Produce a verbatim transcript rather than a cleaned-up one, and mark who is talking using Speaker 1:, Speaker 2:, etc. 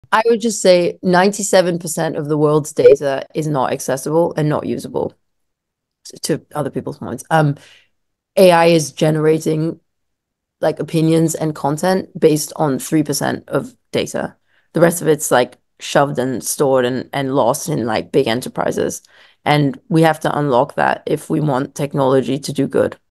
Speaker 1: I would just say ninety-seven percent of the world's data is not accessible and not usable to other people's points. Um, A I is generating like opinions and content based on three percent of data. The rest of it's like shoved and stored and, and lost in like big enterprises. And we have to unlock that if we want technology to do good.